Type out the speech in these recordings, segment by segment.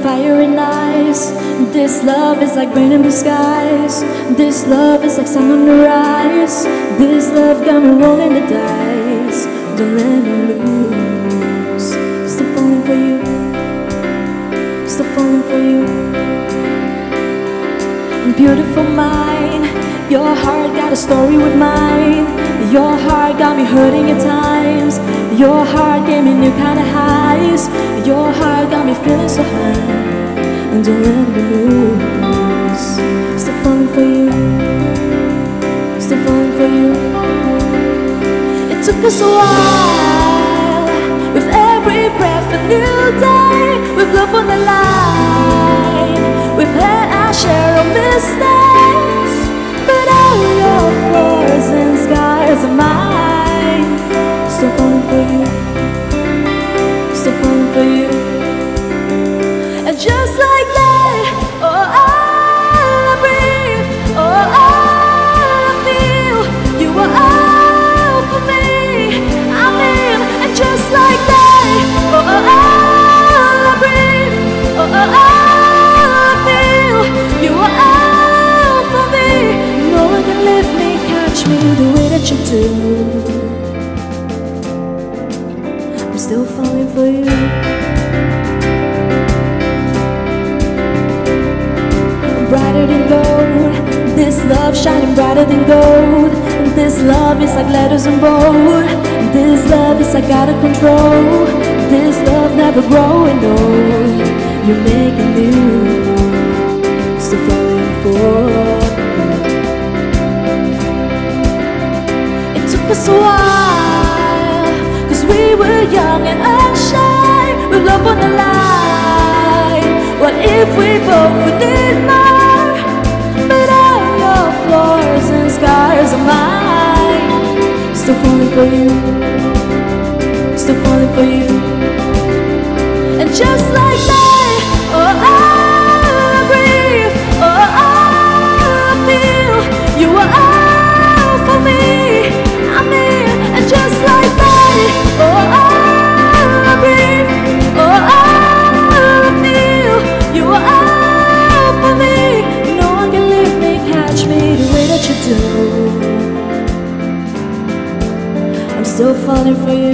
fire and ice. This love is like rain in the skies. This love is like sun on the rise. This love got me rolling the dice. Don't let me lose. Still falling for you. Still falling for you. Beautiful mind, your heart got a story with mine. Your heart got me hurting at times. Your heart gave me new kind of highs. Your heart got me feeling so high. And don't let me lose. Still falling for you. Still falling for you. It took us a while. With every breath a new day. With love on the line. We've had our share of mistakes, but all your flaws and scars are mine. Still falling for you. Still falling for you. And just like that, oh, all I breathe, oh, all I feel, you are all for me. I'm in, and just like that, oh, all I breathe, oh, all I feel, you are all for me. No one can lift me, catch me the way that you do. I'm still falling for you. Brighter than gold, this love shining brighter than gold. This love is like letters in bold. This love is like out of control. This love never growing old. You make it new. Still falling for you. It took us a while, 'cause we were young and unshy, with love on the line. What if we both would need more? But all your flaws and scars are mine. Still falling for you. Still falling for you. And just like that, oh, all I breathe, oh, all I feel, you are all for me. I'm in, and just like that, oh, all I breathe, oh, all I feel, you are all for me. No one can leave me, catch me the way that you do. I'm still falling for you.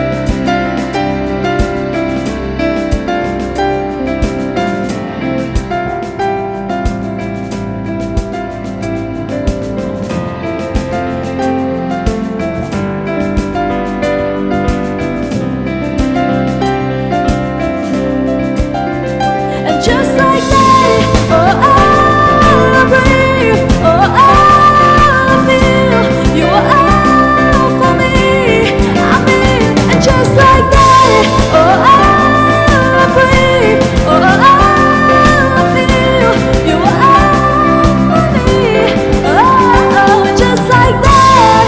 Just like that, oh, all I breathe, oh, all I feel, you are all for me. I'm in, and just like that, oh, all I breathe, oh, all I feel, you are all for me. Oh, and just like that,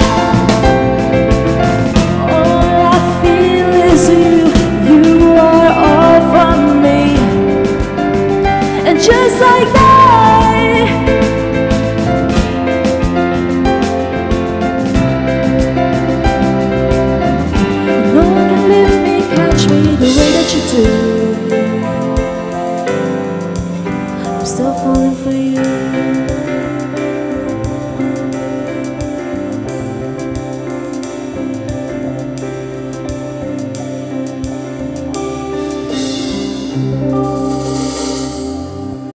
all I feel is you. You are all for me. And just like